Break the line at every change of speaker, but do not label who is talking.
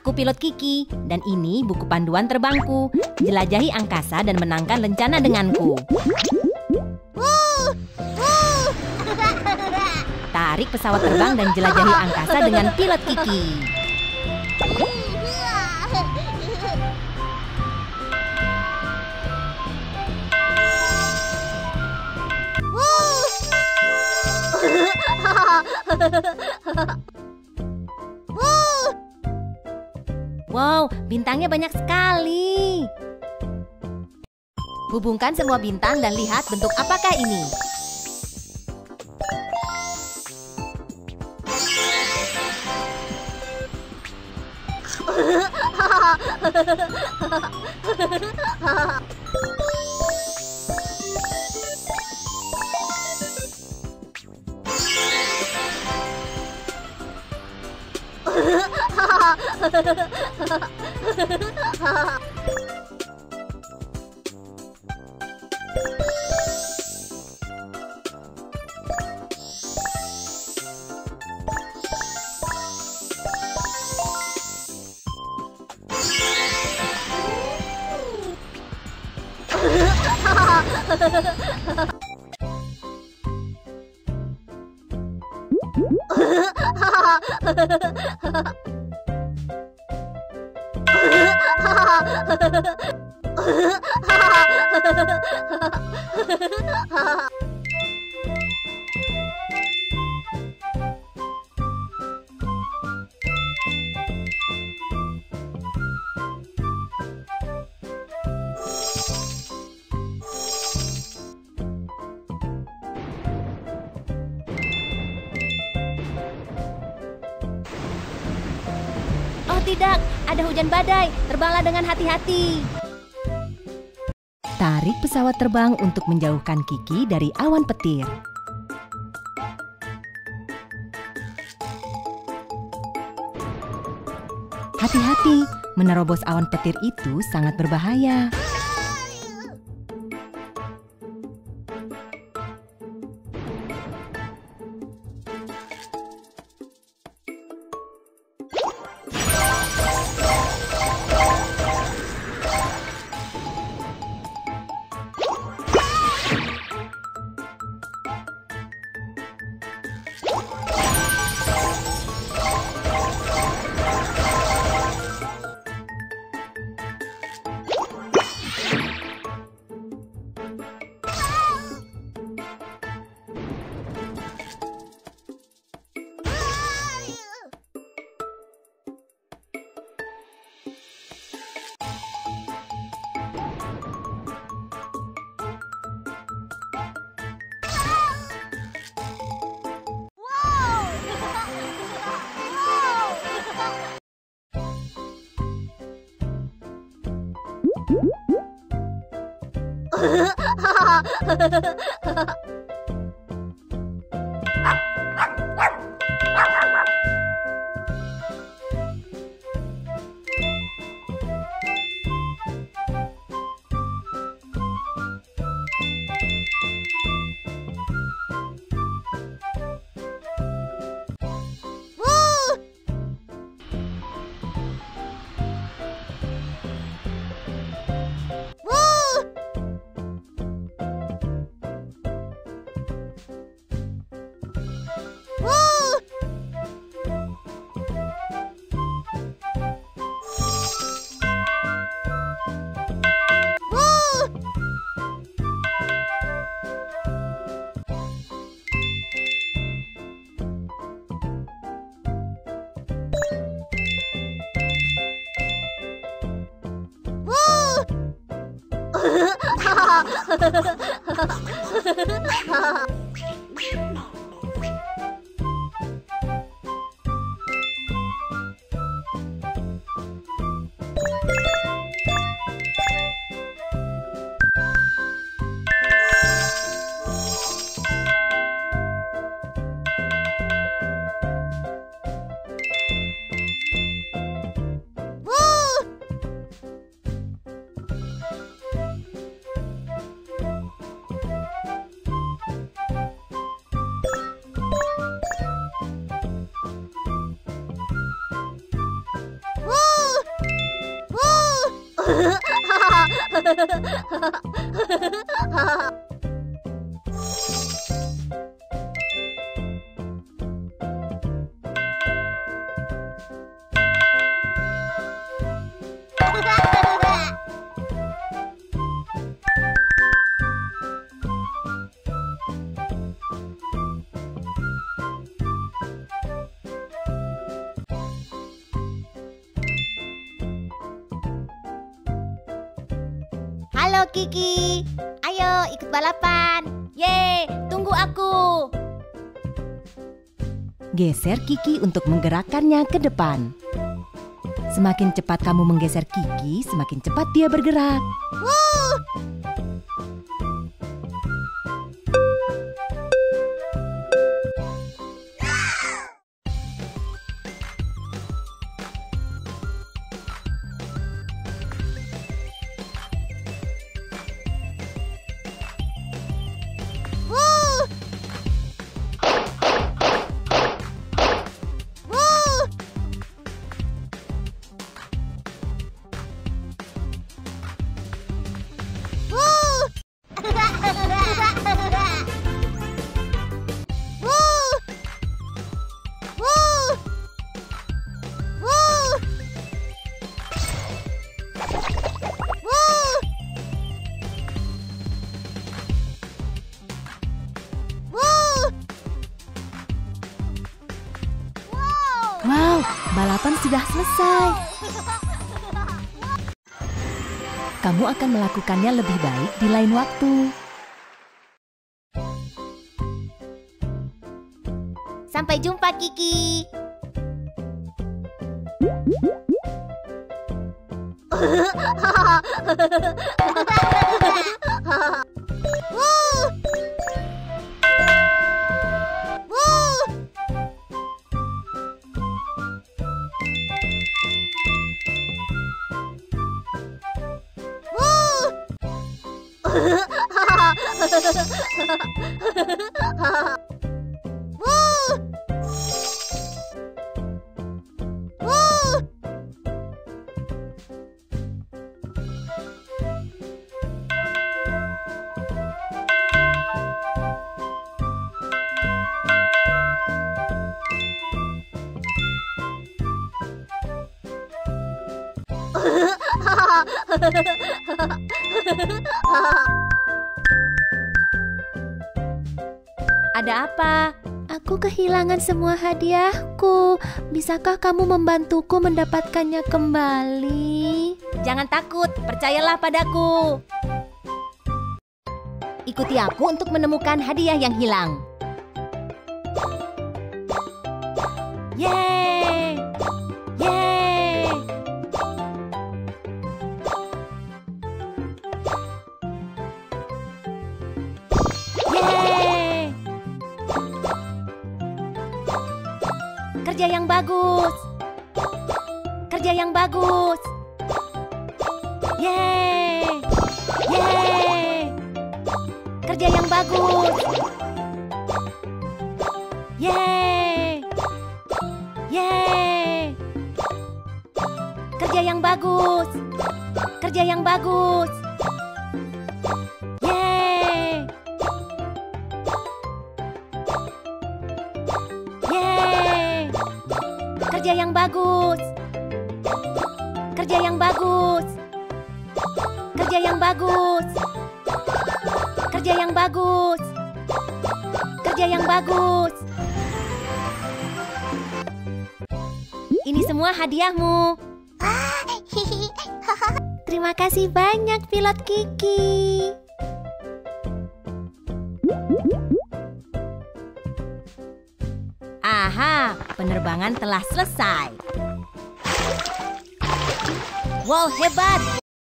Aku pilot Kiki, dan ini buku panduan terbangku. Jelajahi angkasa dan menangkan lencana denganku. Tarik pesawat terbang dan jelajahi angkasa dengan pilot Kiki. Wow, bintangnya banyak sekali. Hubungkan semua bintang dan lihat bentuk apakah ini. Oh tidak, ada hujan badai. Terbanglah dengan hati-hati. Tarik pesawat terbang untuk menjauhkan Kiki dari awan petir. Hati-hati, menerobos awan petir itu sangat berbahaya. Halo Kiki, ayo ikut balapan. Yeay, tunggu aku. Geser Kiki untuk menggerakkannya ke depan. Semakin cepat kamu menggeser Kiki, semakin cepat dia bergerak. Wow, balapan sudah selesai. Kamu akan melakukannya lebih baik di lain waktu. Sampai jumpa, Kiki. Ada apa? Aku kehilangan semua hadiahku. Bisakah kamu membantuku mendapatkannya kembali? Jangan takut, percayalah padaku. Ikuti aku untuk menemukan hadiah yang hilang. Yeay! Yeay! Yeay! Kerja yang bagus. Kerja yang bagus. Yeay! Yeay! Kerja yang bagus. Yeay! Yeay! Kerja yang bagus. Kerja yang bagus. Yeay! Yeay! Kerja yang bagus. Kerja yang bagus. Kerja yang bagus. Kerja yang bagus. Kerja yang bagus. Ini semua hadiahmu. Terima kasih banyak, pilot Kiki. Aha, penerbangan telah selesai. Wow, hebat!